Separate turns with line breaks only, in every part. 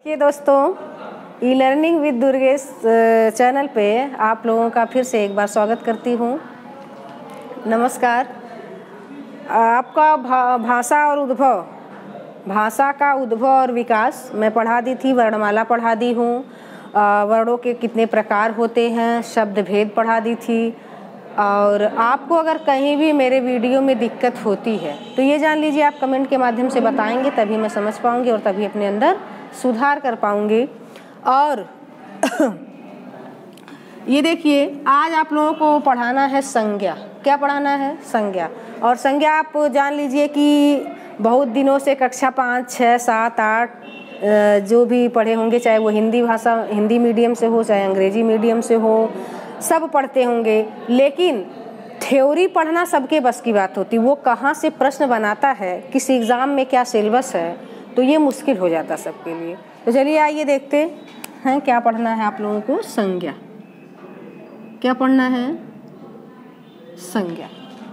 कि दोस्तों e learning with Durgesh channel पे आप लोगों का फिर से एक बार स्वागत करती हूँ। नमस्कार। आपका भाषा और उद्भव, भाषा का उद्भव और विकास मैं पढ़ा दी थी, वर्णमाला पढ़ा दी हूँ, वर्णों के कितने प्रकार होते हैं, शब्द भेद पढ़ा दी थी। और आपको अगर कहीं भी मेरे वीडियो में दिक्कत होती है तो ये जान लीजिए आप कमेंट के माध्यम से बताएंगे, तभी मैं समझ पाऊँगी और तभी अपने अंदर सुधार कर पाऊँगी। और ये देखिए आज आप लोगों को पढ़ाना है संज्ञा। क्या पढ़ाना है? संज्ञा। और संज्ञा आप जान लीजिए कि बहुत दिनों से कक्षा 5, 6, 7, 8 जो भी पढ़े होंगे, चाहे वो हिंदी भाषा हिंदी मीडियम से हो चाहे अंग्रेजी मीडियम से हो, सब पढ़ते होंगे। लेकिन थ्योरी पढ़ना सबके बस की बात होती, वो कहाँ से प्रश्न बनाता है, किस एग्ज़ाम में क्या सिलेबस है, तो ये मुश्किल हो जाता सबके लिए। तो चलिए आइए देखते हैं क्या पढ़ना है आप लोगों को। संज्ञा। क्या पढ़ना है? संज्ञा।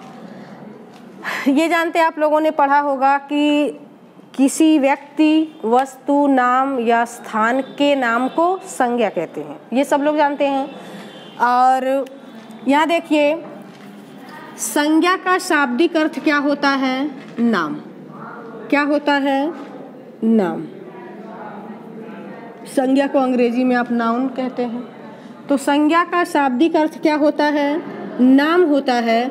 ये जानते आप लोगों ने पढ़ा होगा कि किसी व्यक्ति, वस्तु, नाम या स्थान के नाम को संज्ञा कहते हैं, ये सब लोग जानते हैं। और यहाँ देखिए संज्ञा का शाब्दिक अर्थ क्या होता है? नाम। क्या होता है? नाम। संज्ञा को अंग्रेजी में आप नाउन कहते हैं। तो संज्ञा का शाब्दिक अर्थ क्या होता है? नाम होता है।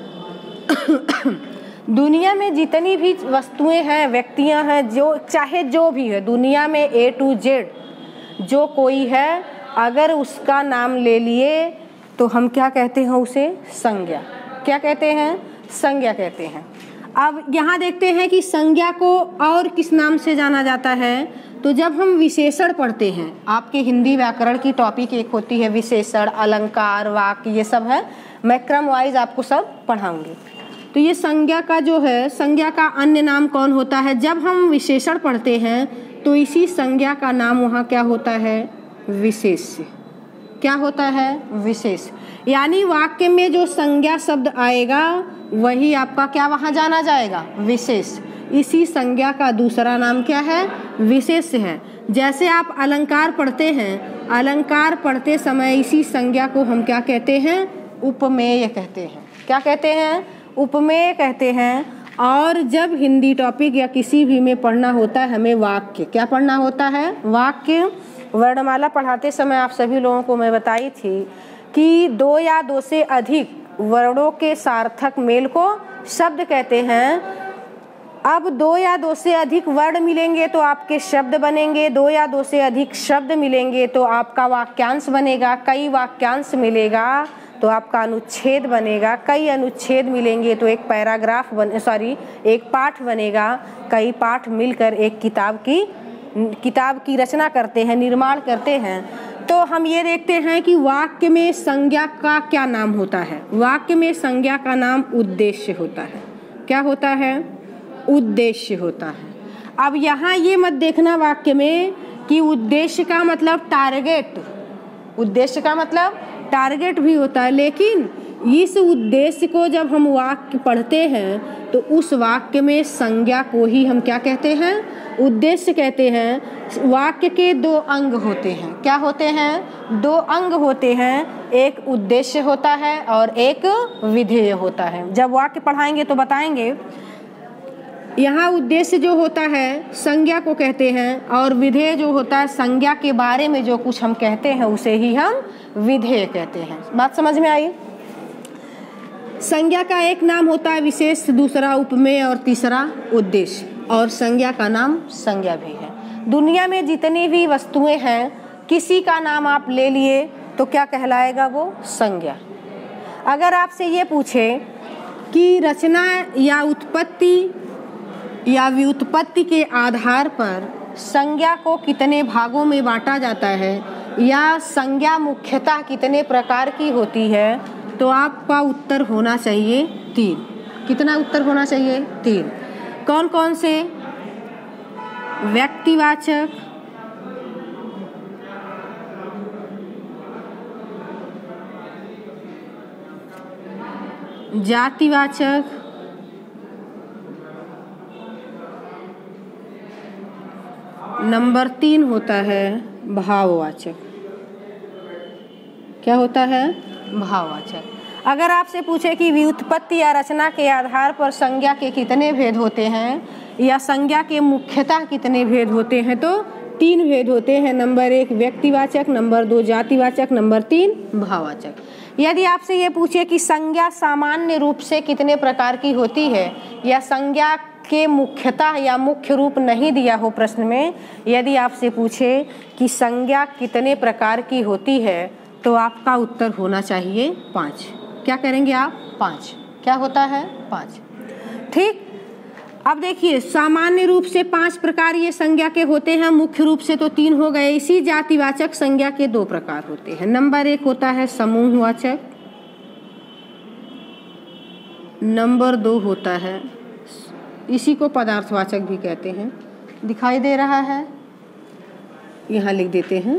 दुनिया में जितनी भी वस्तुएं हैं, व्यक्तियां हैं, जो चाहे जो भी है दुनिया में A to Z जो कोई है, अगर उसका नाम ले लिए तो हम क्या कहते हैं? उसे संज्ञा। क्या कहते हैं? संज्ञा कहते हैं। अब यहाँ देखते हैं कि संज्ञा को और किस नाम से जाना जाता है। तो जब हम विशेषण पढ़ते हैं, आपके हिंदी व्याकरण की टॉपिक एक होती है विशेषण, अलंकार, वाक्य, ये सब है, मैं क्रम वाइज आपको सब पढ़ाऊंगी। तो ये संज्ञा का जो है, संज्ञा का अन्य नाम कौन होता है? जब हम विशेषण पढ़ते हैं तो इसी संज्ञा का नाम वहाँ क्या होता है? विशेष्य। क्या होता है? विशेष। यानी वाक्य में जो संज्ञा शब्द आएगा वही आपका क्या वहाँ जाना जाएगा? विशेष। इसी संज्ञा का दूसरा नाम क्या है? विशेष्य है। जैसे आप अलंकार पढ़ते हैं, अलंकार पढ़ते समय इसी संज्ञा को हम क्या कहते हैं? उपमेय कहते हैं। क्या कहते हैं? उपमेय कहते हैं। और जब हिंदी टॉपिक या किसी भी में पढ़ना होता है हमें वाक्य, क्या पढ़ना होता है? वाक्य। वर्णमाला पढ़ाते समय आप सभी लोगों को मैं बताई थी कि 2 या 2 से अधिक वर्णों के सार्थक मेल को शब्द कहते हैं। अब 2 या 2 से अधिक वर्ण मिलेंगे तो आपके शब्द बनेंगे, 2 या 2 से अधिक शब्द मिलेंगे तो आपका वाक्यांश बनेगा, कई वाक्यांश मिलेगा तो आपका अनुच्छेद बनेगा, कई अनुच्छेद मिलेंगे तो एक पैराग्राफ एक पाठ बनेगा, कई पाठ मिलकर एक किताब की रचना करते हैं, निर्माण करते हैं। तो हम ये देखते हैं कि वाक्य में संज्ञा का क्या नाम होता है? वाक्य में संज्ञा का नाम उद्देश्य होता है। क्या होता है? उद्देश्य होता है। अब यहाँ ये मत देखना वाक्य में कि उद्देश्य का मतलब टारगेट, उद्देश्य का मतलब टारगेट भी होता है, लेकिन इस उद्देश्य को जब हम वाक्य पढ़ते हैं तो उस वाक्य में संज्ञा को ही हम क्या कहते हैं? उद्देश्य कहते हैं। वाक्य के 2 अंग होते हैं। क्या होते हैं? 2 अंग होते हैं, एक उद्देश्य होता है और एक विधेय होता है। जब वाक्य पढ़ाएंगे तो बताएंगे। यहाँ उद्देश्य जो होता है संज्ञा को कहते हैं और विधेय जो होता है संज्ञा के बारे में जो कुछ हम कहते हैं उसे ही हम विधेय कहते हैं। बात समझ में आई? संज्ञा का एक नाम होता है विशेष, दूसरा उपमेय और तीसरा उद्देश्य, और संज्ञा का नाम संज्ञा भी है। दुनिया में जितनी भी वस्तुएं हैं किसी का नाम आप ले लिए तो क्या कहलाएगा? वो संज्ञा। अगर आपसे ये पूछे कि रचना या उत्पत्ति या व्युत्पत्ति के आधार पर संज्ञा को कितने भागों में बांटा जाता है या संज्ञा मुख्यतः कितने प्रकार की होती है, तो आपका उत्तर होना चाहिए 3। कितना उत्तर होना चाहिए? 3। कौन कौन से? व्यक्तिवाचक, जातिवाचक, नंबर 3 होता है भाववाचक। क्या होता है? भाववाचक। अगर आपसे पूछे कि व्युत्पत्ति या रचना के आधार पर संज्ञा के कितने भेद होते हैं या संज्ञा के मुख्यतः कितने भेद होते हैं, तो 3 भेद होते हैं। नंबर 1 व्यक्तिवाचक, नंबर 2 जातिवाचक, नंबर 3 भाववाचक। यदि आपसे ये पूछे कि संज्ञा सामान्य रूप से कितने प्रकार की होती है या संज्ञा के मुख्यतः या मुख्य रूप नहीं दिया हो प्रश्न में, यदि आपसे पूछे कि संज्ञा कितने प्रकार की होती है, तो आपका उत्तर होना चाहिए 5। क्या करेंगे आप? 5। क्या होता है? 5। ठीक। अब देखिए, सामान्य रूप से 5 प्रकार ये संज्ञा के होते हैं, मुख्य रूप से तो 3 हो गए। इसी जातिवाचक संज्ञा के 2 प्रकार होते हैं। नंबर 1 होता है समूहवाचक, नंबर 2 होता है, इसी को पदार्थवाचक भी कहते हैं। दिखाई दे रहा है? यहाँ लिख देते हैं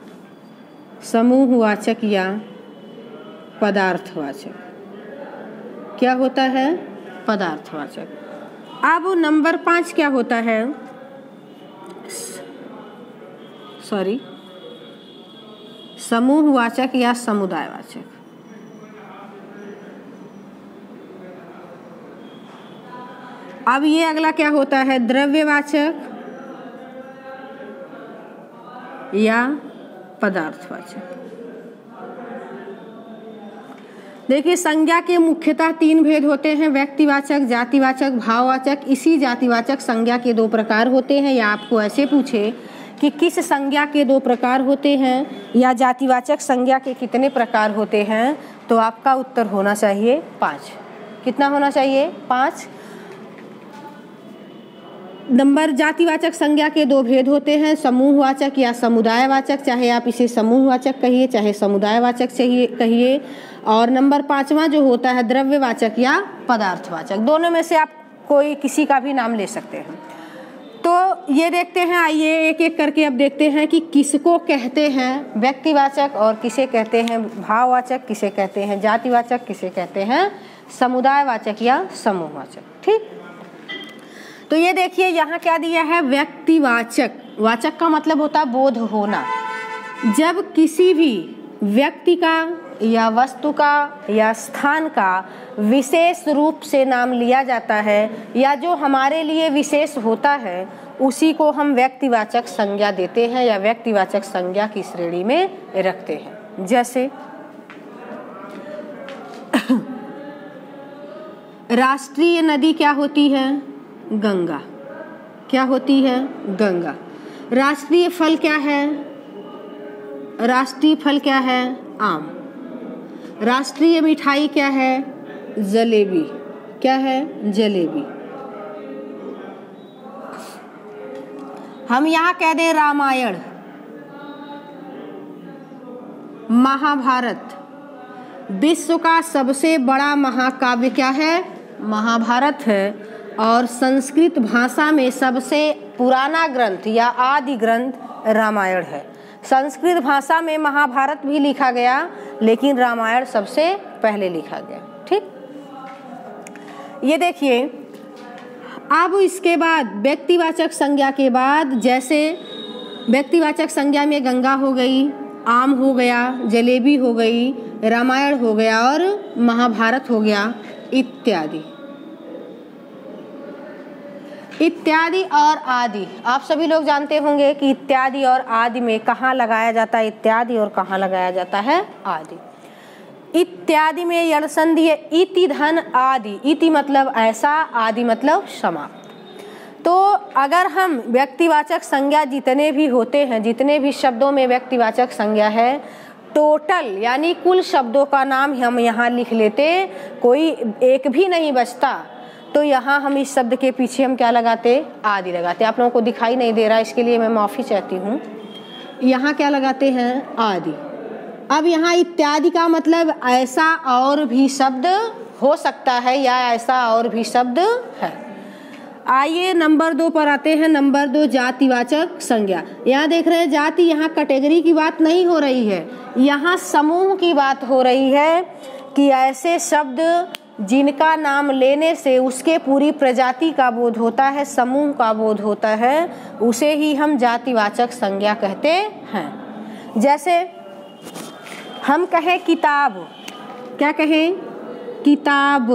समूहवाचक या पदार्थवाचक। क्या होता है? पदार्थवाचक। अब नंबर 5 क्या होता है? समूहवाचक या समुदायवाचक। अब ये अगला क्या होता है? द्रव्यवाचक या पदार्थवाचक। देखिए, संज्ञा के मुख्यतः 3 भेद होते हैं, व्यक्तिवाचक, जातिवाचक, भाववाचक। इसी जातिवाचक संज्ञा के 2 प्रकार होते हैं। या आपको ऐसे पूछे कि किस संज्ञा के 2 प्रकार होते हैं या जातिवाचक संज्ञा के कितने प्रकार होते हैं, तो आपका उत्तर होना चाहिए 5। कितना होना चाहिए? 5 नंबर। जातिवाचक संज्ञा के 2 भेद होते हैं, समूहवाचक या समुदायवाचक। चाहे आप इसे समूहवाचक कहिए, चाहे समुदायवाचक कहिए। और नंबर 5वां जो होता है द्रव्यवाचक या पदार्थवाचक। दोनों में से आप कोई किसी का भी नाम ले सकते हैं। तो ये देखते हैं, आइए एक एक करके अब देखते हैं कि किसको कहते हैं व्यक्तिवाचक और किसे कहते हैं भाववाचक, किसे कहते हैं जातिवाचक, किसे कहते हैं समुदायवाचक या समूहवाचक। ठीक। तो ये देखिए, यहाँ क्या दिया है? व्यक्तिवाचक। वाचक का मतलब होता है बोध होना। जब किसी भी व्यक्ति का या वस्तु का या स्थान का विशेष रूप से नाम लिया जाता है या जो हमारे लिए विशेष होता है, उसी को हम व्यक्तिवाचक संज्ञा देते हैं या व्यक्तिवाचक संज्ञा की श्रेणी में रखते हैं। जैसे राष्ट्रीय नदी क्या होती है? गंगा। क्या होती है? गंगा। राष्ट्रीय फल क्या है? राष्ट्रीय फल क्या है? आम। राष्ट्रीय मिठाई क्या है? जलेबी। क्या है? जलेबी। हम यहाँ कह दें रामायण, महाभारत। विश्व का सबसे बड़ा महाकाव्य क्या है? महाभारत है। और संस्कृत भाषा में सबसे पुराना ग्रंथ या आदि ग्रंथ रामायण है। संस्कृत भाषा में महाभारत भी लिखा गया, लेकिन रामायण सबसे पहले लिखा गया। ठीक। ये देखिए, अब इसके बाद व्यक्तिवाचक संज्ञा के बाद, जैसे व्यक्तिवाचक संज्ञा में गंगा हो गई, आम हो गया, जलेबी हो गई, रामायण हो गया और महाभारत हो गया, इत्यादि इत्यादि और आदि। आप सभी लोग जानते होंगे कि इत्यादि और आदि में कहाँ लगाया जाता है इत्यादि और कहाँ लगाया जाता है आदि। इत्यादि में यण संधि है, इति धन आदि। इति मतलब ऐसा, आदि मतलब समाप्त। तो अगर हम व्यक्तिवाचक संज्ञा जितने भी होते हैं, जितने भी शब्दों में व्यक्तिवाचक संज्ञा है, टोटल यानी कुल शब्दों का नाम हम यहाँ लिख लेते, कोई एक भी नहीं बचता, तो यहाँ हम इस शब्द के पीछे हम क्या लगाते? आदि लगाते। आप लोगों को दिखाई नहीं दे रहा, इसके लिए मैं माफ़ी चाहती हूँ। यहाँ क्या लगाते हैं? आदि। अब यहाँ इत्यादि का मतलब ऐसा और भी शब्द हो सकता है या ऐसा और भी शब्द है। आइए नंबर 2 पर आते हैं। नंबर 2 जातिवाचक संज्ञा। यहाँ देख रहे हैं जाति, यहाँ कैटेगरी की बात नहीं हो रही है, यहाँ समूह की बात हो रही है कि ऐसे शब्द जिनका नाम लेने से उसके पूरी प्रजाति का बोध होता है, समूह का बोध होता है, उसे ही हम जातिवाचक संज्ञा कहते हैं। जैसे हम कहें किताब, क्या कहें? किताब।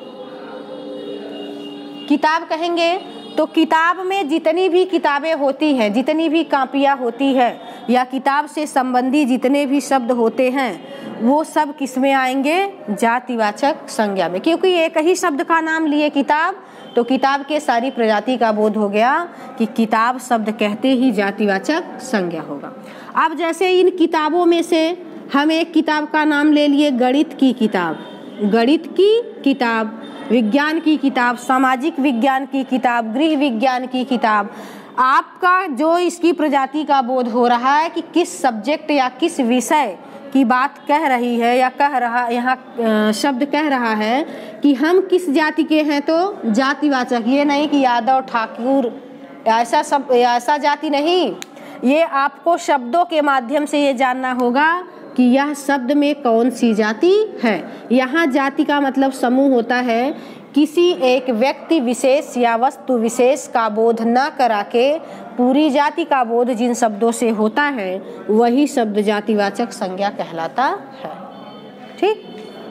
किताब कहेंगे तो किताब में जितनी भी किताबें होती हैं, जितनी भी कापियाँ होती है, या किताब से संबंधी जितने भी शब्द होते हैं, वो सब किस में आएंगे? जातिवाचक संज्ञा में। क्योंकि एक ही शब्द का नाम लिए किताब, तो किताब के सारी प्रजाति का बोध हो गया कि किताब शब्द कहते ही जातिवाचक संज्ञा होगा। अब जैसे इन किताबों में से हम एक किताब का नाम ले लिए, गणित की किताब, गणित की किताब, विज्ञान की किताब, सामाजिक विज्ञान की किताब, गृह विज्ञान की किताब। आपका जो इसकी प्रजाति का बोध हो रहा है कि किस सब्जेक्ट या किस विषय की बात कह रही है, या कह रहा, यहाँ शब्द कह रहा है कि हम किस जाति के हैं, तो जातिवाचक। ये नहीं कि यादव, ठाकुर, ऐसा सब, ऐसा जाति नहीं। ये आपको शब्दों के माध्यम से ये जानना होगा कि यह शब्द में कौन सी जाति है। यहाँ जाति का मतलब समूह होता है, किसी एक व्यक्ति विशेष या वस्तु विशेष का बोध न करा के पूरी जाति का बोध जिन शब्दों से होता है, वही शब्द जातिवाचक संज्ञा कहलाता है। ठीक।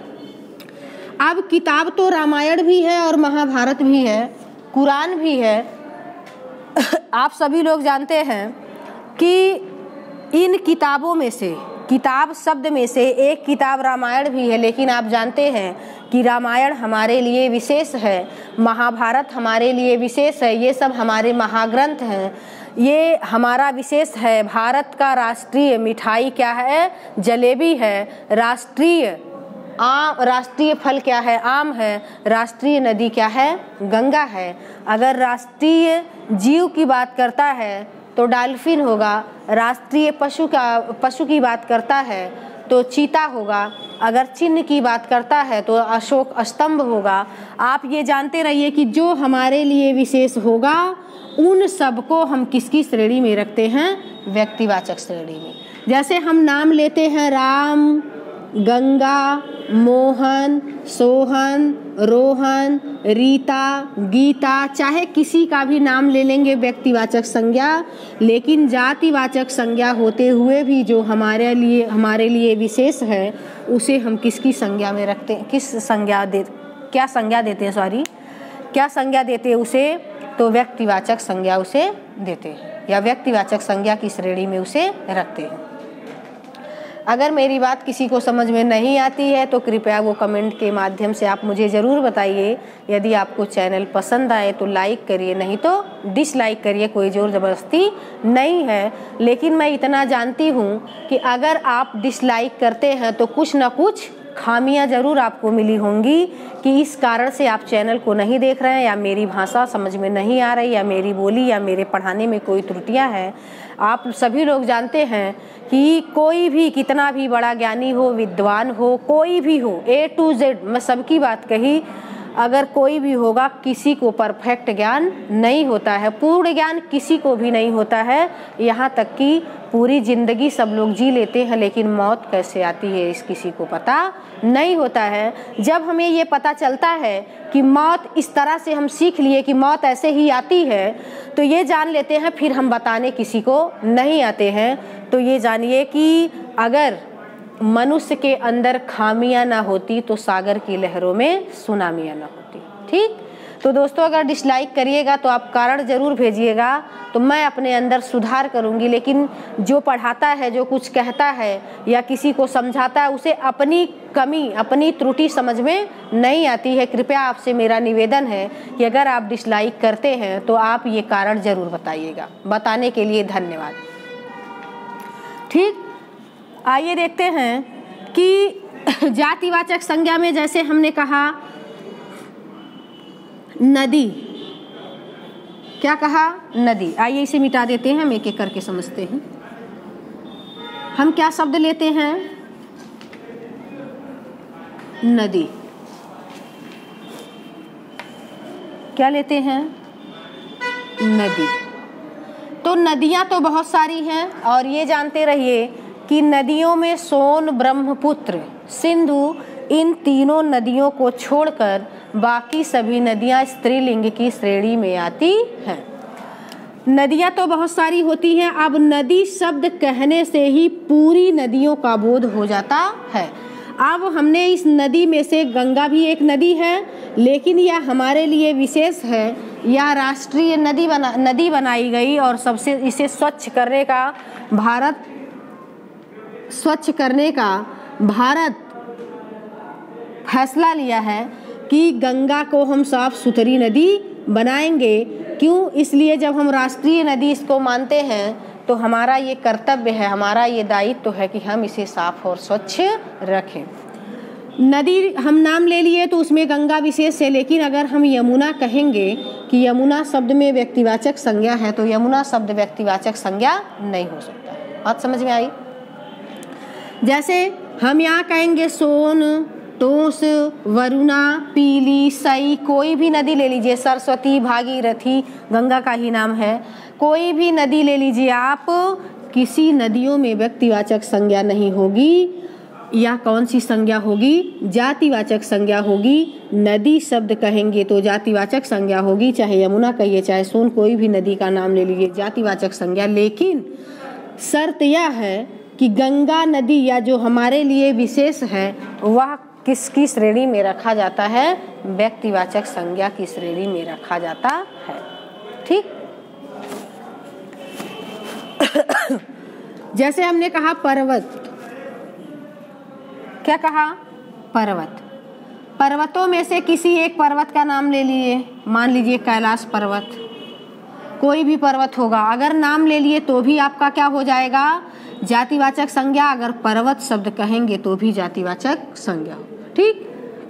अब किताब तो रामायण भी है और महाभारत भी है, कुरान भी है। आप सभी लोग जानते हैं कि इन किताबों में से, किताब शब्द में से एक किताब रामायण भी है, लेकिन आप जानते हैं कि रामायण हमारे लिए विशेष है, महाभारत हमारे लिए विशेष है, ये सब हमारे महाग्रंथ हैं, ये हमारा विशेष है। भारत का राष्ट्रीय मिठाई क्या है? जलेबी है। राष्ट्रीय फल क्या है? आम है। राष्ट्रीय नदी क्या है? गंगा है। अगर राष्ट्रीय जीव की बात करता है तो डॉल्फिन होगा, राष्ट्रीय पशु की बात करता है तो चीता होगा, अगर चिन्ह की बात करता है तो अशोक स्तंभ होगा। आप ये जानते रहिए कि जो हमारे लिए विशेष होगा, उन सबको हम किसकी श्रेणी में रखते हैं? व्यक्तिवाचक श्रेणी में। जैसे हम नाम लेते हैं राम, गंगा, मोहन, सोहन, रोहन, रीता, गीता, चाहे किसी का भी नाम ले लेंगे व्यक्तिवाचक संज्ञा, लेकिन जातिवाचक संज्ञा होते हुए भी जो हमारे लिए विशेष है, उसे हम किसकी संज्ञा में रखते हैं? क्या संज्ञा देते हैं उसे? तो व्यक्तिवाचक संज्ञा उसे देते हैं, या व्यक्तिवाचक संज्ञा की श्रेणी में उसे रखते हैं। अगर मेरी बात किसी को समझ में नहीं आती है तो कृपया वो कमेंट के माध्यम से आप मुझे ज़रूर बताइए। यदि आपको चैनल पसंद आए तो लाइक करिए, नहीं तो डिसलाइक करिए, कोई ज़ोर ज़बरदस्ती नहीं है। लेकिन मैं इतना जानती हूँ कि अगर आप डिसलाइक करते हैं तो कुछ ना कुछ खामियां ज़रूर आपको मिली होंगी, कि इस कारण से आप चैनल को नहीं देख रहे हैं, या मेरी भाषा समझ में नहीं आ रही, या मेरी बोली या मेरे पढ़ाने में कोई त्रुटियां हैं। आप सभी लोग जानते हैं कि कोई भी कितना भी बड़ा ज्ञानी हो, विद्वान हो, कोई भी हो, A to Z, मैं सबकी बात कही, अगर कोई भी होगा, किसी को परफेक्ट ज्ञान नहीं होता है, पूर्ण ज्ञान किसी को भी नहीं होता है। यहाँ तक कि पूरी ज़िंदगी सब लोग जी लेते हैं, लेकिन मौत कैसे आती है इस किसी को पता नहीं होता है। जब हमें ये पता चलता है कि मौत इस तरह से, हम सीख लिए कि मौत ऐसे ही आती है, तो ये जान लेते हैं, फिर हम बताने किसी को नहीं आते हैं। तो ये जानिए कि अगर मनुष्य के अंदर खामियां ना होती तो सागर की लहरों में सुनामियां ना होती। ठीक। तो दोस्तों, अगर डिसलाइक करिएगा तो आप कारण ज़रूर भेजिएगा, तो मैं अपने अंदर सुधार करूंगी। लेकिन जो पढ़ाता है, जो कुछ कहता है या किसी को समझाता है, उसे अपनी कमी, अपनी त्रुटि समझ में नहीं आती है। कृपया आपसे मेरा निवेदन है कि अगर आप डिसलाइक करते हैं तो आप ये कारण ज़रूर बताइएगा। बताने के लिए धन्यवाद। ठीक। आइए देखते हैं कि जातिवाचक संज्ञा में जैसे हमने कहा नदी, क्या कहा? नदी। आइए इसे मिटा देते हैं, हम एक एक करके समझते हैं। हम क्या शब्द लेते हैं? नदी। क्या लेते हैं? नदी। तो नदियां तो बहुत सारी हैं, और ये जानते रहिए कि नदियों में सोन, ब्रह्मपुत्र, सिंधु, इन तीनों नदियों को छोड़कर बाकी सभी नदियाँ स्त्रीलिंग की श्रेणी में आती हैं। नदियाँ तो बहुत सारी होती हैं। अब नदी शब्द कहने से ही पूरी नदियों का बोध हो जाता है। अब हमने इस नदी में से गंगा भी एक नदी है, लेकिन यह हमारे लिए विशेष है। यह राष्ट्रीय नदी बनाई गई और सबसे इसे स्वच्छ करने का भारत फैसला लिया है कि गंगा को हम साफ सुथरी नदी बनाएंगे। क्यों? इसलिए जब हम राष्ट्रीय नदी इसको मानते हैं तो हमारा ये कर्तव्य है, हमारा ये दायित्व है कि हम इसे साफ और स्वच्छ रखें। नदी हम नाम ले लिए तो उसमें गंगा विशेष है, लेकिन अगर हम यमुना कहेंगे कि यमुना शब्द में व्यक्तिवाचक संज्ञा है तो यमुना शब्द व्यक्तिवाचक संज्ञा नहीं हो सकता। बात समझ में आई? जैसे हम यहाँ कहेंगे सोन, तोस, वरुणा, पीली, सई, कोई भी नदी ले लीजिए, सरस्वती, भागीरथी, गंगा का ही नाम है, कोई भी नदी ले लीजिए आप, किसी नदियों में व्यक्तिवाचक संज्ञा नहीं होगी। या कौन सी संज्ञा होगी? जातिवाचक संज्ञा होगी। नदी शब्द कहेंगे तो जातिवाचक संज्ञा होगी, चाहे यमुना कहिए चाहे सोन, कोई भी नदी का नाम ले लीजिए, जातिवाचक संज्ञा। लेकिन शर्त यह है कि गंगा नदी या जो हमारे लिए विशेष है वह किसकी श्रेणी में रखा जाता है? व्यक्तिवाचक संज्ञा की श्रेणी में रखा जाता है। ठीक। जैसे हमने कहा पर्वत, क्या कहा? पर्वत। पर्वतों में से किसी एक पर्वत का नाम ले लिए, मान लीजिए कैलाश पर्वत, कोई भी पर्वत होगा, अगर नाम ले लिए तो भी आपका क्या हो जाएगा? जातिवाचक संज्ञा। अगर पर्वत शब्द कहेंगे तो भी जातिवाचक संज्ञा। ठीक।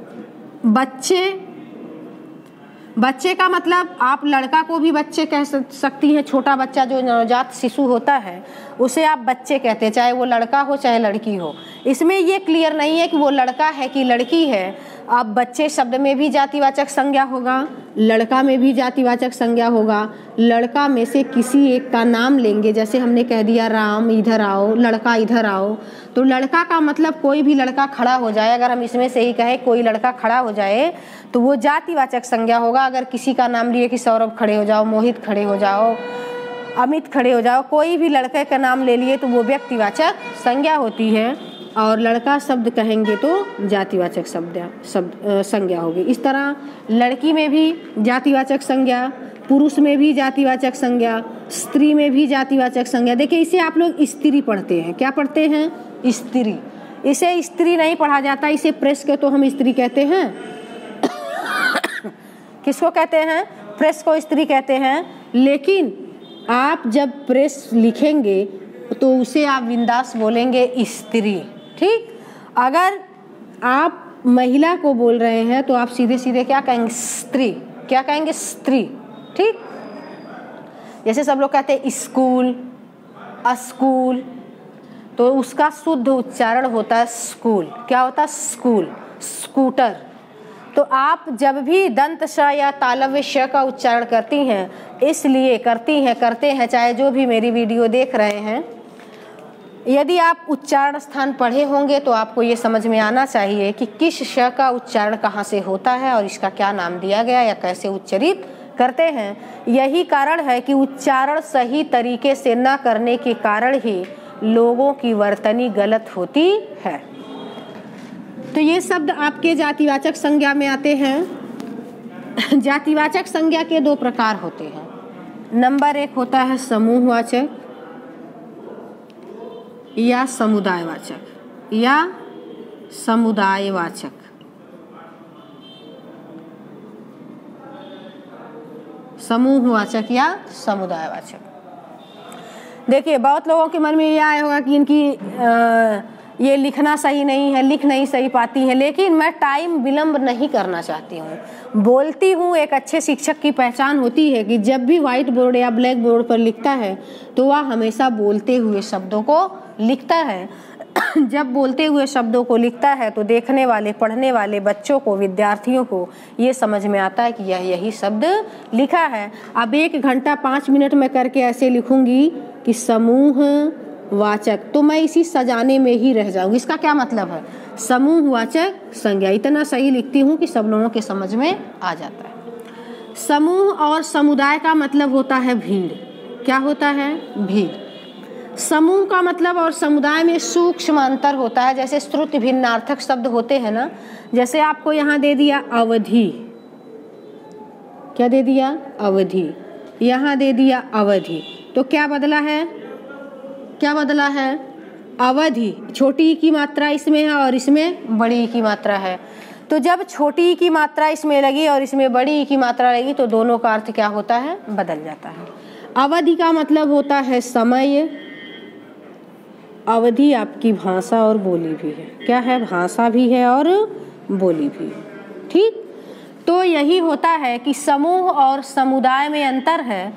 बच्चे का मतलब आप लड़का को भी बच्चे कह सकती हैं। छोटा बच्चा जो नवजात शिशु होता है उसे आप बच्चे कहते हैं, चाहे वो लड़का हो चाहे लड़की हो। इसमें ये क्लियर नहीं है कि वो लड़का है कि लड़की है। अब बच्चे शब्द में भी जातिवाचक संज्ञा होगा, लड़का में भी जातिवाचक संज्ञा होगा। लड़का में से किसी एक का नाम लेंगे, जैसे हमने कह दिया राम इधर आओ, लड़का इधर आओ, तो लड़का का मतलब कोई भी लड़का खड़ा हो जाए। अगर हम इसमें से ही कहें कोई लड़का खड़ा हो जाए तो वो जातिवाचक संज्ञा होगा। अगर किसी का नाम लिए कि सौरभ खड़े हो जाओ, मोहित खड़े हो जाओ, अमित खड़े हो जाओ, कोई भी लड़के का नाम ले लिए तो वो व्यक्तिवाचक संज्ञा होती है। और लड़का शब्द कहेंगे तो जातिवाचक संज्ञा होगी। इस तरह लड़की में भी जातिवाचक संज्ञा, पुरुष में भी जातिवाचक संज्ञा, स्त्री में भी जातिवाचक संज्ञा। देखिए इसे आप लोग स्त्री पढ़ते हैं। क्या पढ़ते हैं? स्त्री। इसे स्त्री नहीं पढ़ा जाता, इसे प्रेस के तो हम स्त्री कहते हैं। किसको कहते हैं? प्रेस को स्त्री कहते हैं। लेकिन आप जब प्रेस लिखेंगे तो उसे आप बिंदास बोलेंगे स्त्री। ठीक। अगर आप महिला को बोल रहे हैं तो आप सीधे सीधे क्या कहेंगे? स्त्री। क्या कहेंगे? स्त्री। ठीक। जैसे सब लोग कहते हैं स्कूल, स्कूल, तो उसका शुद्ध उच्चारण होता है स्कूल। क्या होता है? स्कूल। स्कूटर। तो आप जब भी दंत श या तालव्य श का उच्चारण करती हैं, इसलिए करते हैं, चाहे जो भी मेरी वीडियो देख रहे हैं, यदि आप उच्चारण स्थान पढ़े होंगे तो आपको ये समझ में आना चाहिए कि किस श का उच्चारण कहाँ से होता है और इसका क्या नाम दिया गया या कैसे उच्चरित करते हैं। यही कारण है कि उच्चारण सही तरीके से न करने के कारण ही लोगों की वर्तनी गलत होती है। तो ये शब्द आपके जातिवाचक संज्ञा में आते हैं। जातिवाचक संज्ञा के दो प्रकार होते हैं। नंबर एक होता है समूहवाचक या समुदायवाचक या समुदायवाचक। समूहवाचक या समुदायवाचक। देखिए बहुत लोगों के मन में ये आया होगा कि इनकी ये लिखना सही नहीं है, लिख नहीं सही पाती है, लेकिन मैं टाइम विलंब नहीं करना चाहती हूँ। बोलती हूँ। एक अच्छे शिक्षक की पहचान होती है कि जब भी व्हाइट बोर्ड या ब्लैक बोर्ड पर लिखता है तो वह हमेशा बोलते हुए शब्दों को लिखता है। जब बोलते हुए शब्दों को लिखता है तो देखने वाले, पढ़ने वाले बच्चों को, विद्यार्थियों को ये समझ में आता है कि यही शब्द लिखा है। अब 1 घंटा 5 मिनट में करके ऐसे लिखूंगी कि समूह वाचक, तो मैं इसी सजाने में ही रह जाऊंगी। इसका क्या मतलब है? समूहवाचक संज्ञा। इतना सही लिखती हूँ कि सब लोगों के समझ में आ जाता है। समूह और समुदाय का मतलब होता है भीड़। क्या होता है? भीड़। समूह का मतलब और समुदाय में सूक्ष्म अंतर होता है। जैसे श्रुति भिन्नार्थक शब्द होते हैं ना, जैसे आपको यहाँ दे दिया अवधि, क्या दे दिया? अवधि। यहाँ दे दिया अवधि, तो क्या बदला है? क्या बदला है? अवधि। छोटी की मात्रा इसमें है और इसमें बड़ी की मात्रा है। तो जब छोटी की मात्रा इसमें लगी और इसमें बड़ी की मात्रा लगी तो दोनों का अर्थ क्या होता है? बदल जाता है। अवधि का मतलब होता है समय। अवधि आपकी भाषा और बोली भी है। क्या है? भाषा भी है और बोली भी है। ठीक, तो यही होता है कि समूह और समुदाय में अंतर है।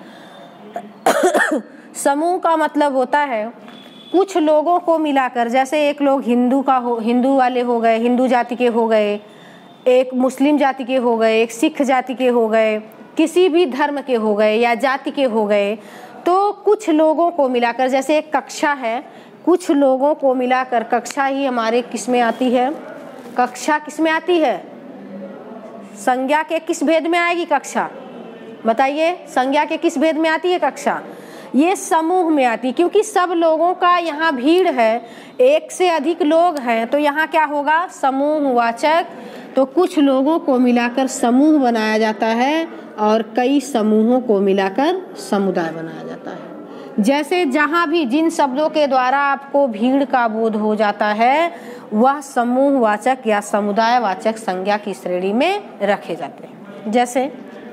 समूह का मतलब होता है कुछ लोगों को मिलाकर, जैसे एक लोग हिंदू वाले हो गए, हिंदू जाति के हो गए, एक मुस्लिम जाति के हो गए, एक सिख जाति के हो गए, किसी भी धर्म के हो गए या जाति के हो गए, तो कुछ लोगों को मिलाकर, जैसे एक कक्षा है, कुछ लोगों को मिलाकर कक्षा ही हमारे किस में आती है? कक्षा किस में आती है? संज्ञा के किस भेद में आएगी कक्षा? बताइए, संज्ञा के किस भेद में आती है कक्षा? ये समूह में आती, क्योंकि सब लोगों का यहाँ भीड़ है, एक से अधिक लोग हैं, तो यहाँ क्या होगा? समूहवाचक। तो कुछ लोगों को मिलाकर समूह बनाया जाता है और कई समूहों को मिलाकर समुदाय बनाया जाता है। जैसे जहाँ भी जिन शब्दों के द्वारा आपको भीड़ का बोध हो जाता है वह समूहवाचक या समुदायवाचक संज्ञा की श्रेणी में रखे जाते हैं। जैसे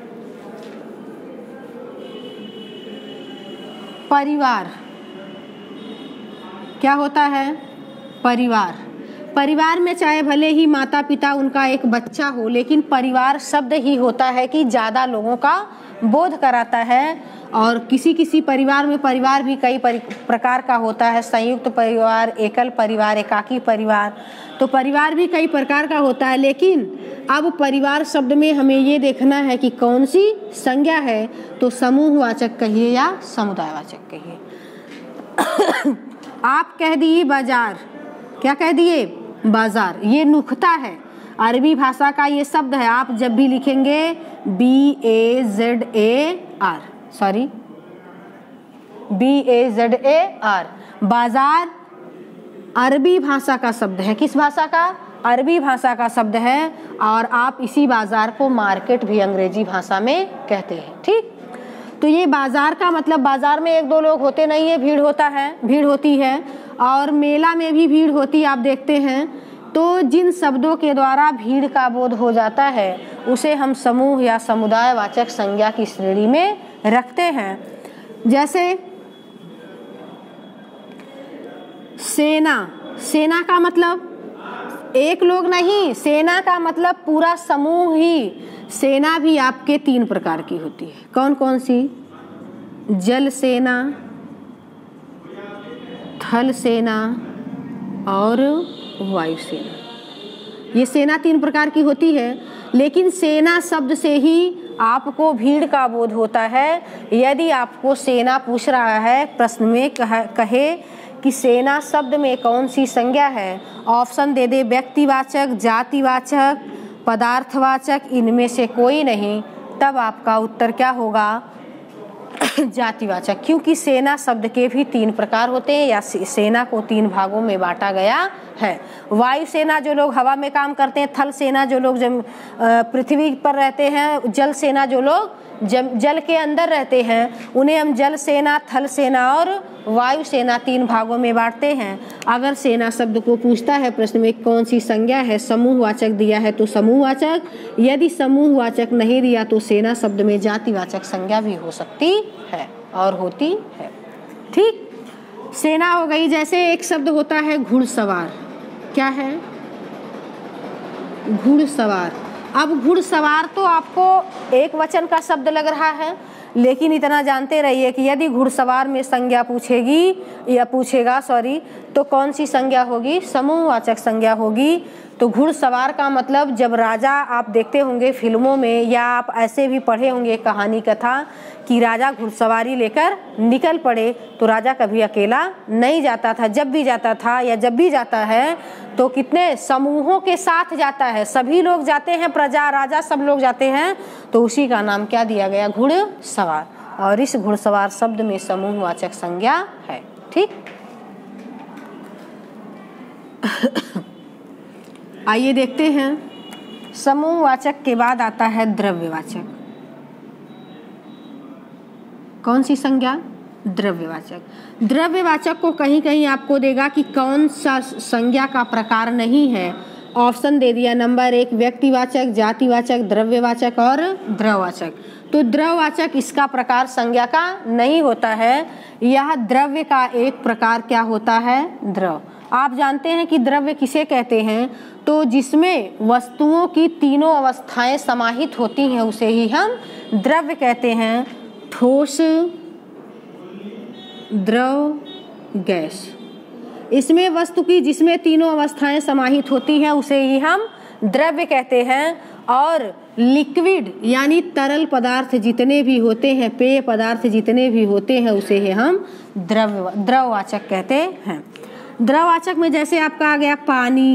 परिवार। क्या होता है? परिवार। परिवार में चाहे भले ही माता पिता उनका एक बच्चा हो, लेकिन परिवार शब्द ही होता है कि ज़्यादा लोगों का बोध कराता है। और किसी किसी परिवार में परिवार भी कई प्रकार का होता है, संयुक्त परिवार, एकल परिवार, एकाकी परिवार, तो परिवार भी कई प्रकार का होता है। लेकिन अब परिवार शब्द में हमें ये देखना है कि कौन सी संज्ञा है, तो समूहवाचक कहिए या समुदायवाचक कहिए। आप कह दिए बाजार। क्या कह दिए? बाजार। ये नुक्ता है, अरबी भाषा का ये शब्द है। आप जब भी लिखेंगे BAZAR, सॉरी BAZAR, बाजार अरबी भाषा का शब्द है। किस भाषा का? अरबी भाषा का शब्द है। और आप इसी बाजार को मार्केट भी अंग्रेजी भाषा में कहते हैं। ठीक, तो ये बाजार का मतलब बाजार में एक दो लोग होते नहीं है, भीड़ होता है, भीड़ होती है। और मेला में भी भीड़ होती, आप देखते हैं। तो जिन शब्दों के द्वारा भीड़ का बोध हो जाता है उसे हम समूह या समुदायवाचक संज्ञा की श्रेणी में रखते हैं। जैसे सेना। सेना का मतलब एक लोग नहीं, सेना का मतलब पूरा समूह ही। सेना भी आपके 3 प्रकार की होती है। कौन कौन सी? जल सेना, थल सेना और वायु सेना। ये सेना 3 प्रकार की होती है। लेकिन सेना शब्द से ही आपको भीड़ का बोध होता है। यदि आपको सेना पूछ रहा है प्रश्न में, कहे कि सेना शब्द में कौन सी संज्ञा है, ऑप्शन दे दे व्यक्तिवाचक, जातिवाचक, पदार्थवाचक, इनमें से कोई नहीं, तब आपका उत्तर क्या होगा? जातिवाचक। क्योंकि सेना शब्द के भी 3 प्रकार होते हैं या सेना को 3 भागों में बांटा गया है। वायु सेना जो लोग हवा में काम करते हैं, थल सेना जो लोग पृथ्वी पर रहते हैं, जल सेना जो लोग जल के अंदर रहते हैं, उन्हें हम जल सेना, थल सेना और वायु सेना 3 भागों में बांटते हैं। अगर सेना शब्द को पूछता है प्रश्न में कौन सी संज्ञा है, समूहवाचक दिया है तो समूहवाचक, यदि समूहवाचक नहीं दिया तो सेना शब्द में जातिवाचक संज्ञा भी हो सकती है और होती है। ठीक, सेना हो गई। जैसे एक शब्द होता है घुड़सवार। क्या है? घुड़सवार। अब घुड़सवार तो आपको एक वचन का शब्द लग रहा है, लेकिन इतना जानते रहिए कि यदि घुड़सवार में संज्ञा पूछेगी या पूछेगा तो कौन सी संज्ञा होगी? समूहवाचक संज्ञा होगी। तो घुड़सवार का मतलब, जब राजा, आप देखते होंगे फिल्मों में या आप ऐसे भी पढ़े होंगे कहानी कथा कि राजा घुड़सवारी लेकर निकल पड़े, तो राजा कभी अकेला नहीं जाता था। जब भी जाता था या जब भी जाता है तो कितने समूहों के साथ जाता है, सभी लोग जाते हैं, प्रजा राजा सब लोग जाते हैं, तो उसी का नाम क्या दिया गया, घुड़सवार। और इस घुड़सवार शब्द में समूहवाचक संज्ञा है। ठीक, आइए देखते हैं। समूहवाचक के बाद आता है द्रव्यवाचक। कौन सी संज्ञा, द्रव्यवाचक। द्रव्यवाचक को कहीं कहीं आपको देगा कि कौन सा संज्ञा का प्रकार नहीं है। ऑप्शन दे दिया, नंबर 1 व्यक्तिवाचक, जातिवाचक, द्रव्यवाचक और द्रववाचक। तो द्रववाचक इसका प्रकार संज्ञा का नहीं होता है। यह द्रव्य का एक प्रकार क्या होता है, द्रव। आप जानते हैं कि द्रव्य किसे कहते हैं, तो जिसमें वस्तुओं की तीनों अवस्थाएं समाहित होती हैं उसे ही हम द्रव्य कहते हैं। ठोस, द्रव, गैस। इसमें वस्तु की जिसमें तीनों अवस्थाएं समाहित होती हैं उसे ही हम द्रव्य कहते हैं। और लिक्विड यानी तरल पदार्थ जितने भी होते हैं, पेय पदार्थ जितने भी होते हैं उसे ही हम द्रववाचक कहते हैं। द्रववाचक में जैसे आपका आ गया पानी,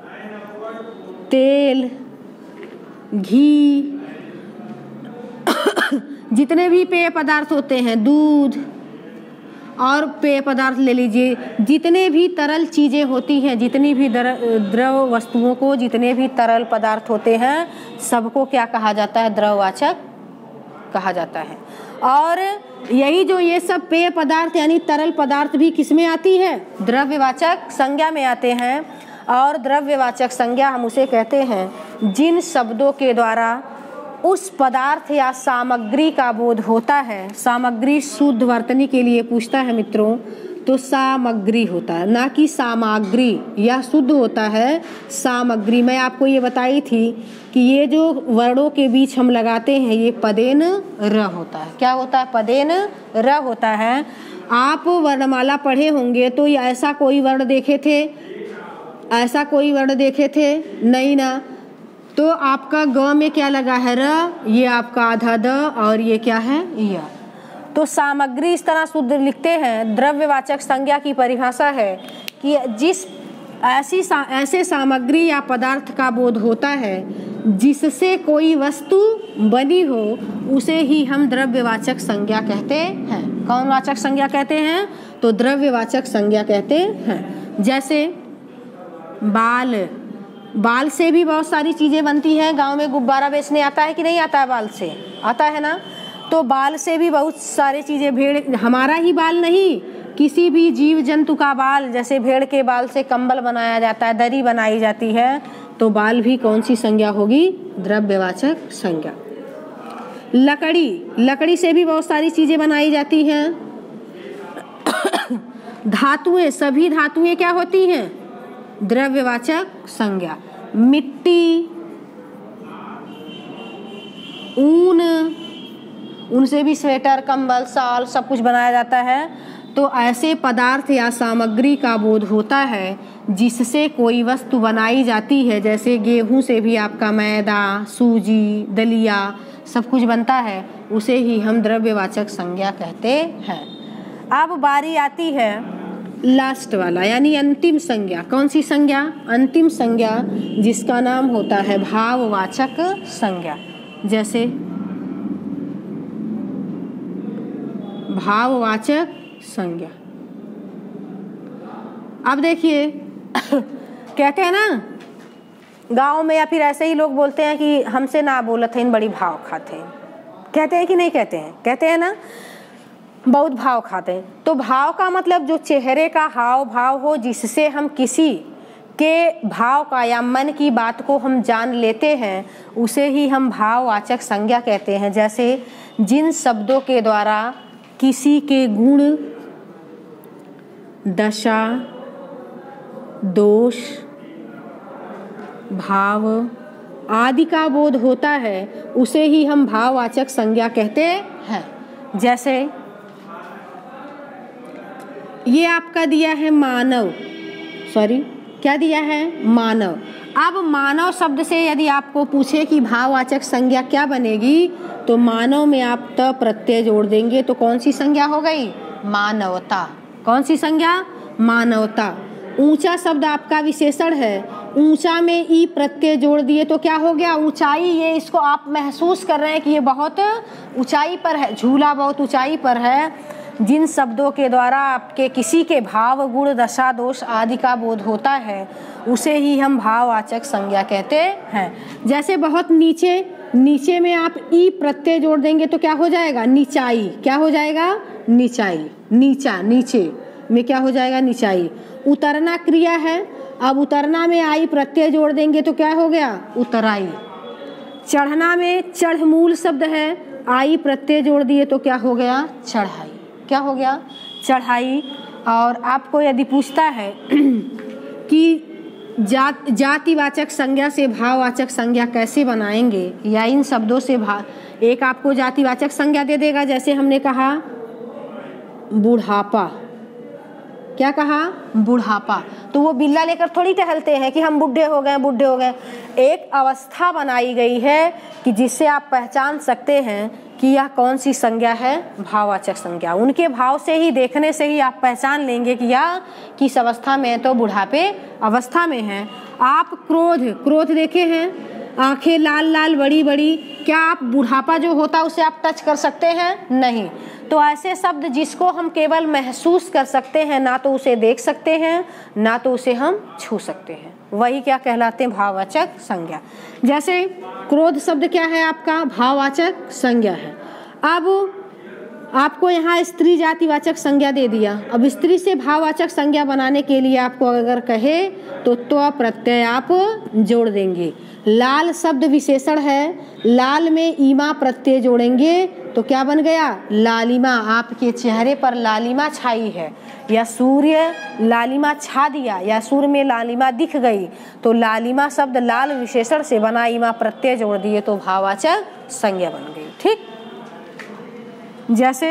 तेल, घी, जितने भी पेय पदार्थ होते हैं, दूध और पेय पदार्थ ले लीजिए, जितने भी तरल चीज़ें होती हैं, जितनी भी द्रव वस्तुओं को, जितने भी तरल पदार्थ होते हैं, सबको क्या कहा जाता है, द्रववाचक कहा जाता है। और यही जो ये सब पेय पदार्थ यानी तरल पदार्थ भी किसमें आती है, द्रव्यवाचक संज्ञा में आते हैं। और द्रव्यवाचक संज्ञा हम उसे कहते हैं जिन शब्दों के द्वारा उस पदार्थ या सामग्री का बोध होता है। सामग्री शुद्ध वर्तनी के लिए पूछता है मित्रों, तो सामग्री होता है, ना कि सामग्री। यह शुद्ध होता है सामग्री। मैं आपको ये बताई थी कि ये जो वर्णों के बीच हम लगाते हैं ये पदेन र होता है। क्या होता है, पदेन र होता है। आप वर्णमाला पढ़े होंगे तो ऐसा कोई वर्ण देखे थे, ऐसा कोई वर्ण देखे थे, नहीं ना। तो आपका ग में क्या लगा है, र, ये आपका आधा द और ये क्या है, य। तो सामग्री इस तरह शुद्ध लिखते हैं। द्रव्यवाचक संज्ञा की परिभाषा है कि जिस ऐसे सामग्री या पदार्थ का बोध होता है जिससे कोई वस्तु बनी हो उसे ही हम द्रव्यवाचक संज्ञा कहते हैं। कौन वाचक संज्ञा कहते हैं, तो द्रव्यवाचक संज्ञा कहते हैं। जैसे बाल से भी बहुत सारी चीज़ें बनती हैं। गांव में गुब्बारा बेचने आता है कि नहीं आता है, बाल से आता है ना। तो बाल से भी बहुत सारी चीज़ें, भेड़, हमारा ही बाल नहीं, किसी भी जीव जंतु का बाल, जैसे भेड़ के बाल से कंबल बनाया जाता है, दरी बनाई जाती है, तो बाल भी कौन सी संज्ञा होगी, द्रव्यवाचक संज्ञा। लकड़ी से भी बहुत सारी चीज़ें बनाई जाती हैं। धातुएं, सभी धातुएं क्या होती हैं, द्रव्यवाचक संज्ञा। मिट्टी, ऊन, उनसे भी स्वेटर, कंबल, शाल सब कुछ बनाया जाता है। तो ऐसे पदार्थ या सामग्री का बोध होता है जिससे कोई वस्तु बनाई जाती है। जैसे गेहूं से भी आपका मैदा, सूजी, दलिया सब कुछ बनता है, उसे ही हम द्रव्यवाचक संज्ञा कहते हैं। अब बारी आती है लास्ट वाला यानी अंतिम संज्ञा। कौन सी संज्ञा, अंतिम संज्ञा, जिसका नाम होता है भाववाचक संज्ञा। जैसे भाववाचक संज्ञा। अब देखिए कहते हैं ना गांव में, या फिर ऐसे ही लोग बोलते हैं कि हमसे ना बोलत है इन बड़ी भाव खाते हैं, कहते हैं कि नहीं कहते हैं, कहते हैं ना, बहुत भाव खाते हैं। तो भाव का मतलब जो चेहरे का हाव भाव हो, जिससे हम किसी के भाव का या मन की बात को हम जान लेते हैं, उसे ही हम भाववाचक संज्ञा कहते हैं। जैसे जिन शब्दों के द्वारा किसी के गुण, दशा, दोष, भाव आदि का बोध होता है, उसे ही हम भाववाचक संज्ञा कहते हैं। जैसे ये आपका दिया है मानव, क्या दिया है, मानव। अब मानव शब्द से यदि आपको पूछे कि भाववाचक संज्ञा क्या बनेगी, तो मानव में आप त प्रत्यय जोड़ देंगे तो कौन सी संज्ञा हो गई? मानवता। कौन सी संज्ञा? मानवता। ऊंचा शब्द आपका विशेषण है, ऊंचा में ई प्रत्यय जोड़ दिए तो क्या हो गया? ऊंचाई। ये इसको आप महसूस कर रहे हैं कि ये बहुत ऊंचाई पर है, झूला बहुत ऊंचाई पर है। जिन शब्दों के द्वारा आपके किसी के भाव, गुण, दशा, दोष आदि का बोध होता है उसे ही हम भाववाचक संज्ञा कहते हैं। जैसे बहुत नीचे, नीचे में आप ई प्रत्यय जोड़ देंगे तो क्या हो जाएगा? नीचाई। क्या हो जाएगा? नीचाई। नीचा, नीचे में क्या हो जाएगा? नीचाई। उतरना क्रिया है, अब उतरना में आई प्रत्यय जोड़ देंगे तो क्या हो गया? उतराई। चढ़ना में चढ़ मूल शब्द है, आई प्रत्यय जोड़ दिए तो क्या हो गया? चढ़ाई। क्या हो गया? चढ़ाई। और आपको यदि पूछता है कि जातिवाचक संज्ञा से भाववाचक संज्ञा कैसे बनाएंगे, या इन शब्दों से एक आपको जातिवाचक संज्ञा दे देगा, जैसे हमने कहा बुढ़ापा। क्या कहा? बुढ़ापा। तो वो बिल्ला लेकर थोड़ी टहलते हैं कि हम बूढ़े हो गए, बूढ़े हो गए। एक अवस्था बनाई गई है कि जिससे आप पहचान सकते हैं कि यह कौन सी संज्ञा है? भाववाचक संज्ञा। उनके भाव से ही, देखने से ही आप पहचान लेंगे कि यह किस अवस्था में है, तो बुढ़ापे अवस्था में है। आप क्रोध, क्रोध देखे हैं, आंखें लाल लाल बड़ी बड़ी, क्या आप बुढ़ापा जो होता है उसे आप टच कर सकते हैं? नहीं। तो ऐसे शब्द जिसको हम केवल महसूस कर सकते हैं, ना तो उसे देख सकते हैं ना तो उसे हम छू सकते हैं, वही क्या कहलाते हैं? भाववाचक संज्ञा। जैसे क्रोध शब्द क्या है आपका? भाववाचक संज्ञा है। अब आपको यहाँ स्त्री जातिवाचक संज्ञा दे दिया। अब स्त्री से भाववाचक संज्ञा बनाने के लिए आपको अगर कहे तो त्व प्रत्यय आप जोड़ देंगे। लाल शब्द विशेषण है, लाल में ईमा प्रत्यय जोड़ेंगे तो क्या बन गया? लालिमा। आपके चेहरे पर लालिमा छाई है, या सूर्य लालिमा छा दिया, या सूर्य में लालिमा दिख गई, तो लालिमा शब्द लाल विशेषण से बना, ईमा प्रत्यय जोड़ दिए तो भाववाचक संज्ञा बन गई। ठीक। जैसे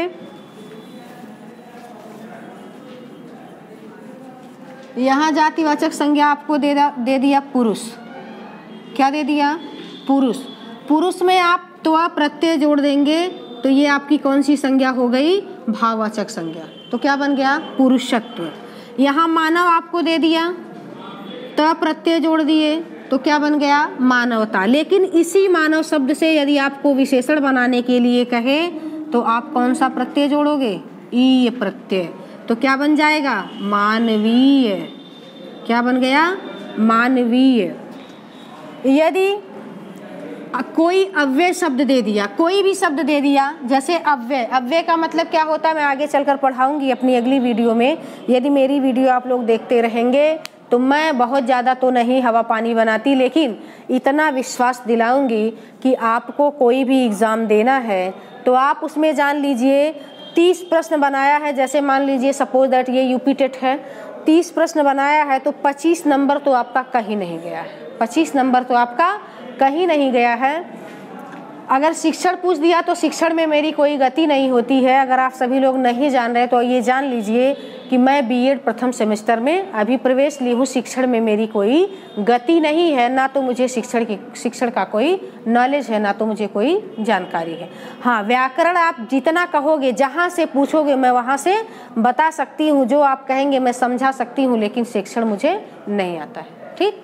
यहाँ जातिवाचक संज्ञा आपको दे दिया पुरुष। क्या दे दिया? पुरुष। पुरुष में आप त्व प्रत्यय जोड़ देंगे तो ये आपकी कौन सी संज्ञा हो गई? भाववाचक संज्ञा। तो क्या बन गया? पुरुषत्व। यहाँ मानव आपको दे दिया, त प्रत्यय जोड़ दिए तो क्या बन गया? मानवता। लेकिन इसी मानव शब्द से यदि आपको विशेषण बनाने के लिए कहे तो आप कौन सा प्रत्यय जोड़ोगे? ई प्रत्यय। तो क्या बन जाएगा? मानवीय। क्या बन गया? मानवीय। यदि कोई अव्यय शब्द दे दिया, कोई भी शब्द दे दिया, जैसे अव्यय, अव्यय का मतलब क्या होता है मैं आगे चलकर पढ़ाऊंगी अपनी अगली वीडियो में। यदि मेरी वीडियो आप लोग देखते रहेंगे तो मैं बहुत ज़्यादा तो नहीं हवा पानी बनाती, लेकिन इतना विश्वास दिलाऊंगी कि आपको कोई भी एग्ज़ाम देना है तो आप उसमें जान लीजिए 30 प्रश्न बनाया है, जैसे मान लीजिए सपोज दैट ये यूपी टेट है, 30 प्रश्न बनाया है तो 25 नंबर तो आपका कहीं नहीं गया है। 25 नंबर तो आपका कहीं नहीं गया है। अगर शिक्षण पूछ दिया तो शिक्षण में मेरी कोई गति नहीं होती है। अगर आप सभी लोग नहीं जान रहे तो ये जान लीजिए कि मैं बीएड प्रथम सेमेस्टर में अभी प्रवेश ली हूँ। शिक्षण में मेरी कोई गति नहीं है, ना तो मुझे शिक्षण का कोई नॉलेज है, ना तो मुझे कोई जानकारी है। हाँ, व्याकरण आप जितना कहोगे, जहाँ से पूछोगे मैं वहाँ से बता सकती हूँ, जो आप कहेंगे मैं समझा सकती हूँ, लेकिन शिक्षण मुझे नहीं आता है। ठीक।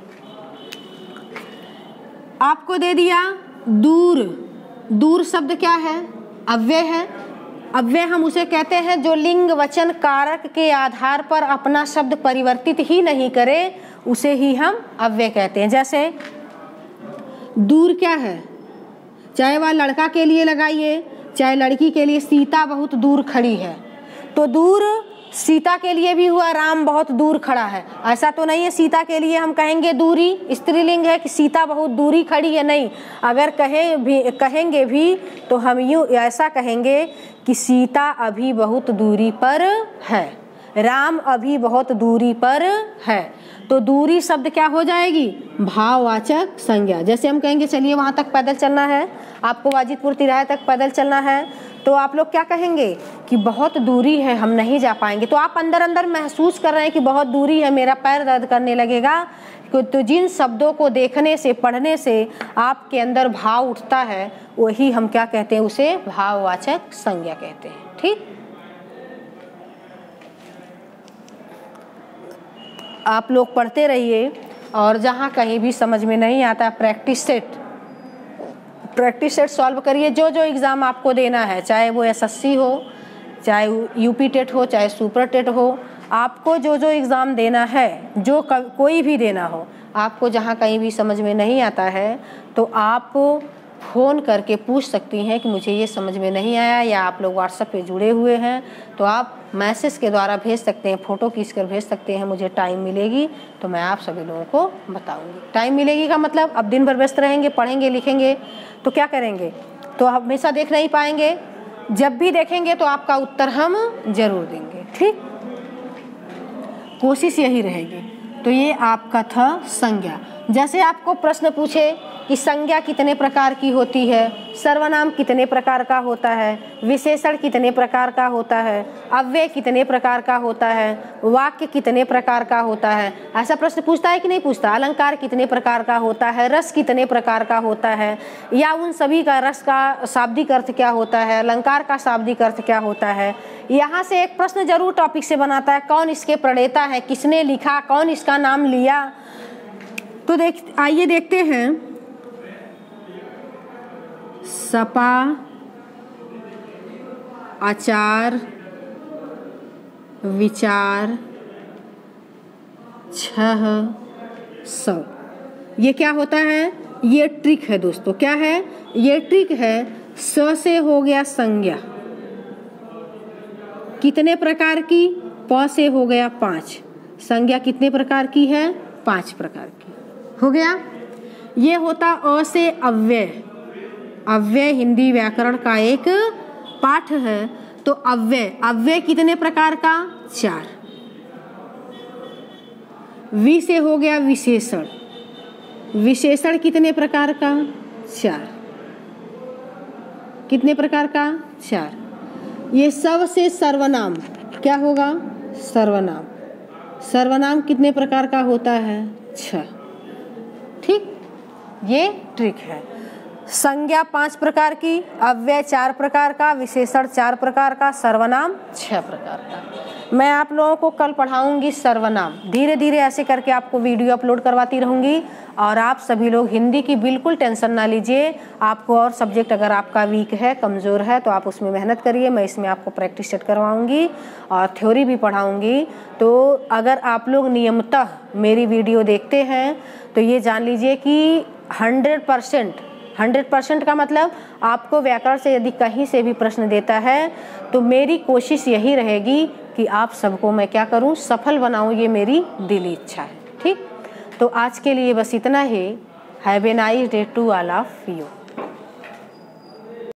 आपको दे दिया दूर। दूर शब्द क्या है? अव्यय है। अव्यय हम उसे कहते हैं जो लिंग वचन कारक के आधार पर अपना शब्द परिवर्तित ही नहीं करे, उसे ही हम अव्यय कहते हैं। जैसे दूर क्या है? चाहे वह लड़का के लिए लगाइए चाहे लड़की के लिए, सीता बहुत दूर खड़ी है, तो दूर सीता के लिए भी हुआ, राम बहुत दूर खड़ा है। ऐसा तो नहीं है सीता के लिए हम कहेंगे दूरी, स्त्रीलिंग है कि सीता बहुत दूरी खड़ी है, नहीं। अगर कहेंगे भी तो हम यूँ ऐसा कहेंगे कि सीता अभी बहुत दूरी पर है, राम अभी बहुत दूरी पर है। तो दूरी शब्द क्या हो जाएगी? भाववाचक संज्ञा। जैसे हम कहेंगे चलिए वहाँ तक पैदल चलना है, आपको वाजिदपुर तिराहे तक पैदल चलना है, तो आप लोग क्या कहेंगे कि बहुत दूरी है, हम नहीं जा पाएंगे, तो आप अंदर अंदर महसूस कर रहे हैं कि बहुत दूरी है, मेरा पैर दर्द करने लगेगा। तो जिन शब्दों को देखने से, पढ़ने से आपके अंदर भाव उठता है, वही हम क्या कहते हैं, उसे भाववाचक संज्ञा कहते हैं। ठीक, आप लोग पढ़ते रहिए और जहाँ कहीं भी समझ में नहीं आता प्रैक्टिस सेट सॉल्व करिए। जो जो एग्ज़ाम आपको देना है, चाहे वो एसएससी हो, चाहे यूपी टेट हो, चाहे सुपर टेट हो, आपको जो जो एग्ज़ाम देना है, जो कोई भी देना हो, आपको जहाँ कहीं भी समझ में नहीं आता है तो आप फ़ोन करके पूछ सकती हैं कि मुझे ये समझ में नहीं आया, या आप लोग व्हाट्सएप पे जुड़े हुए हैं तो आप मैसेज के द्वारा भेज सकते हैं, फ़ोटो खींचकर भेज सकते हैं। मुझे टाइम मिलेगी तो मैं आप सभी लोगों को बताऊंगी। टाइम मिलेगी का मतलब अब दिन भर व्यस्त रहेंगे, पढ़ेंगे लिखेंगे तो क्या करेंगे, तो हमेशा देख नहीं पाएंगे। जब भी देखेंगे तो आपका उत्तर हम जरूर देंगे। ठीक, कोशिश यही रहेगी। तो ये आपका था संज्ञा। जैसे आपको प्रश्न पूछे कि संज्ञा कितने प्रकार की होती है, सर्वनाम कितने प्रकार का होता है, विशेषण कितने प्रकार का होता है, अव्यय कितने प्रकार का होता है, वाक्य कितने प्रकार का होता है, ऐसा प्रश्न पूछता है कि नहीं पूछता। अलंकार कितने प्रकार का होता है, रस कितने प्रकार का होता है, या उन सभी का रस का शाब्दिक अर्थ क्या होता है, अलंकार का शाब्दिक अर्थ क्या होता है। यहाँ से एक प्रश्न जरूर टॉपिक से बनाता है, कौन इसके प्रणेता है, किसने लिखा, कौन इसका नाम लिया। तो आइए देखते हैं। सपा, आचार, विचार, छह, सौ, ये क्या होता है, ये ट्रिक है दोस्तों। क्या है ये ट्रिक है। स से हो गया संज्ञा, कितने प्रकार की, प से हो गया 5, संज्ञा कितने प्रकार की है, 5 प्रकार की हो गया। ये होता अ से अव्यय। अव्यय हिंदी व्याकरण का एक पाठ है। तो अव्यय कितने प्रकार का, 4। वि से हो गया विशेषण। विशेषण कितने प्रकार का, 4। कितने प्रकार का, 4। ये सब से सर्वनाम क्या होगा, सर्वनाम। सर्वनाम कितने प्रकार का होता है, 6। ठीक, ये ट्रिक है। संज्ञा 5 प्रकार की, अव्यय 4 प्रकार का, विशेषण 4 प्रकार का, सर्वनाम 6 प्रकार का। मैं आप लोगों को कल पढ़ाऊंगी सर्वनाम। धीरे धीरे ऐसे करके आपको वीडियो अपलोड करवाती रहूंगी। और आप सभी लोग हिंदी की बिल्कुल टेंशन ना लीजिए। आपको और सब्जेक्ट अगर आपका वीक है, कमज़ोर है, तो आप उसमें मेहनत करिए। मैं इसमें आपको प्रैक्टिस सेट करवाऊंगी और थ्योरी भी पढ़ाऊंगी। तो अगर आप लोग नियमितः मेरी वीडियो देखते हैं तो ये जान लीजिए कि 100% का मतलब आपको व्याकरण से यदि कहीं से भी प्रश्न देता है तो मेरी कोशिश यही रहेगी कि आप सबको मैं क्या करूं, सफल बनाऊं। ये मेरी दिली इच्छा है। ठीक, तो आज के लिए बस इतना ही। Have a nice day to all of you.